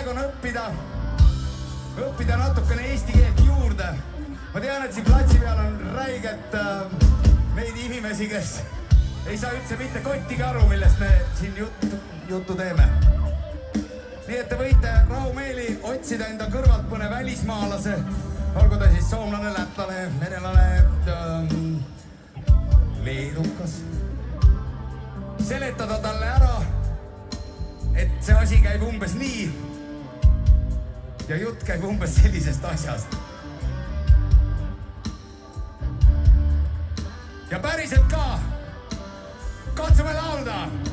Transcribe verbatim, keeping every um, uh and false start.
aeg on õppida, õppida natukene eesti keelt juurde. Ma tean, et siin platsi peal on räiget äh, neid inimesi, kes ei saa üldse mitte kottigi aru, millest me siin juttu, juttu teeme. Nii et te võite rahumeeli otsida enda kõrvalt mõne välismaalase, olgu ta siis soomlane, lätlane, venelane, ähm, leedukas. Seletada talle ära, et see asi käib umbes nii ja jutt käib umbes sellisest asjast. Ja päriselt ka, katsume laulda!